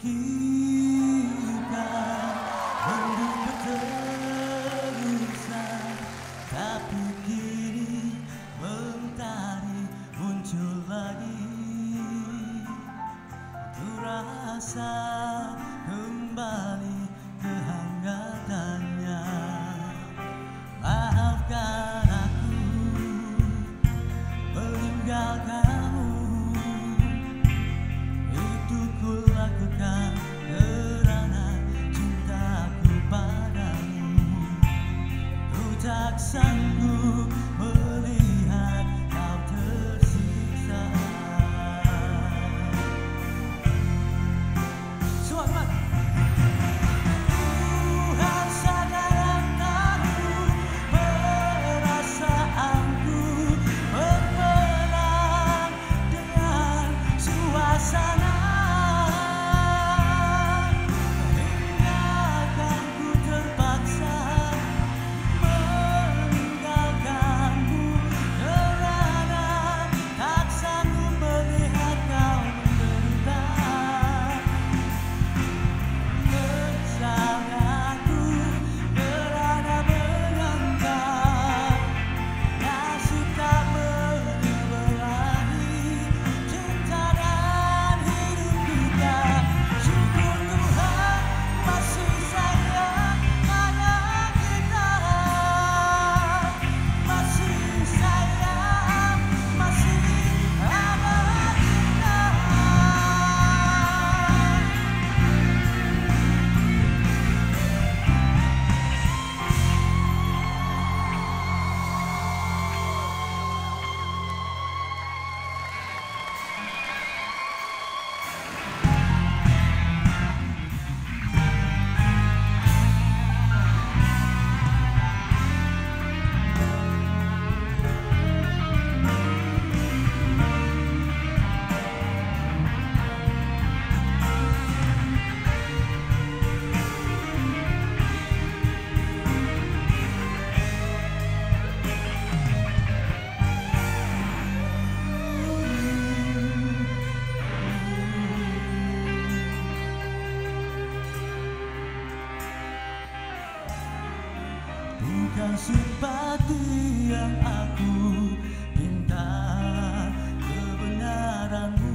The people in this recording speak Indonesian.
pikirkan mendung berterusan, tapi kini mentari muncul lagi. Terasa kembali kehangatannya. Maafkan aku meninggalkanmu, itu kulakukan karena cintaku padamu. Ku tak sanggup melihat kau tersiksa. Selamat. Tuhan saja yang tahu perasaanku berperang dengan suasana. Hinggakan ku terpaksa meninggalkanmu karena tak sanggup melihat kau menderita. Menyesalaku kerana menyangka nasib tak menyebelahi cinta dan hidup kita. Syukur Tuhan masih sayang pada kita, masih sayang, masih ada kita. Bukan simpati yang aku minta, kebenaranmu.